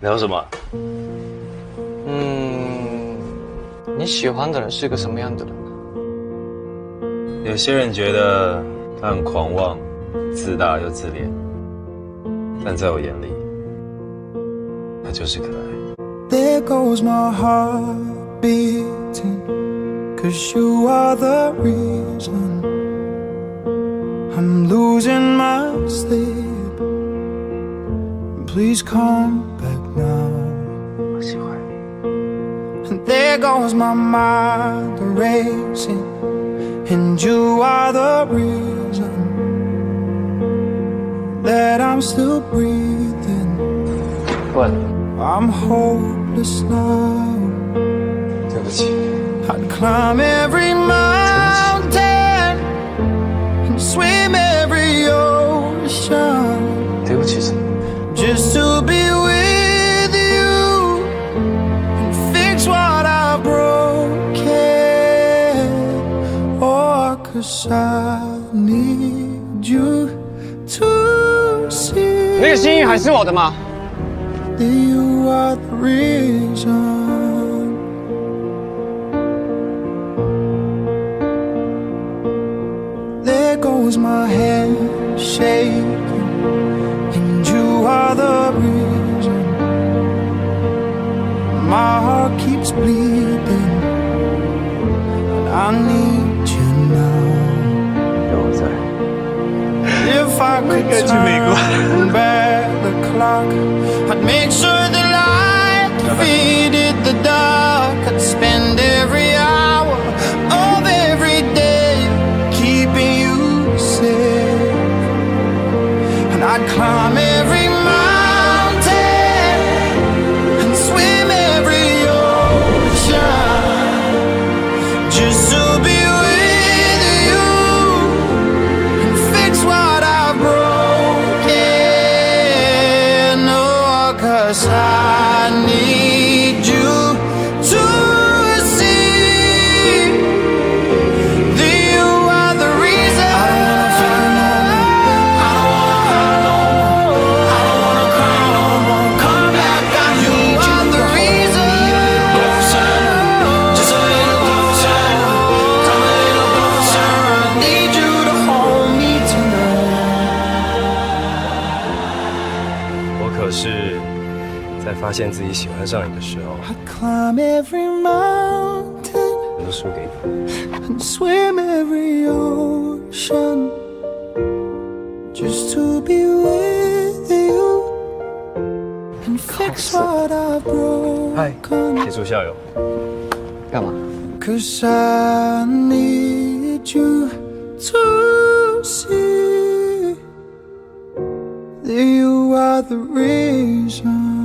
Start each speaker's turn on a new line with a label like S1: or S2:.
S1: 聊什么？
S2: 你喜欢的人是个什么样的人？
S1: 有些人觉得他很狂妄、自大又自恋，但在我眼里，他就是可爱。
S3: There goes my heart beating, 'cause you are the reason I'm losing my sleep. Please come back now.
S1: 我喜欢。
S3: And there goes my mind racing, and you are the reason that I'm still breathing.
S2: What?
S3: I'm hopeless now.
S1: 对不起。
S3: I'd climb every mountain and swim every ocean.
S1: 对不起什么？
S3: Just to be with you and fix what I broken. Oh, 'cause I need you to see.
S2: 那个心意还是我的吗？
S3: That you are the reason. There goes my hand shaking, and you are the reason. My heart keeps bleeding, and I need you now.
S1: 有我在。
S3: If I could turn back the clock, I'd make sure the light defeated the dark. I'd spend every hour of every day keeping you safe, and I'd climb every mountain and swim every ocean just to be with you and fix what I've broken. Oh, 'cause I need you to see that you are the reason. I don't wanna cry no more. Come back, I need you. Are the reason. Just a little closer. Come a little closer. I need you to hold me tonight.
S1: 我可是在发现自己喜欢上你的时候，
S3: I'd climb every mountain
S1: 我都输给你。
S3: and swim every ocean just to be with you and fix what I've
S1: 嗨，
S3: broken.
S1: 铁柱校友。
S2: 干嘛？
S3: 'Cause I need you to see that you are the reason.